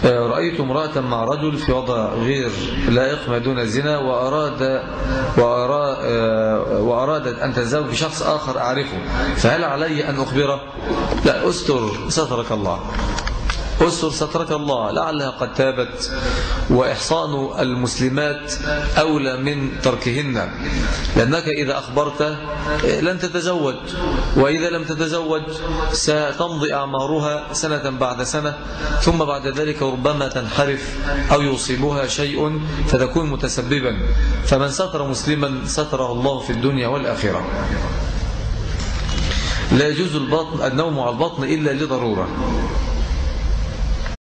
رأيت امرأة مع رجل في وضع غير لائق ما دون الزنا وأرادت أن تتزوج بشخص آخر أعرفه، فهل علي أن أخبره؟ لا، أستر سترك الله، أستر سترك الله، لعلها قد تابت، وإحصان المسلمات أولى من تركهن، لأنك إذا أخبرت لن تتزوج، وإذا لم تتزوج ستمضي أعمارها سنة بعد سنة، ثم بعد ذلك ربما تنحرف أو يصيبها شيء فتكون متسببا. فمن ستر مسلما ستره الله في الدنيا والآخرة. لا يجوز النوم على البطن إلا لضرورة.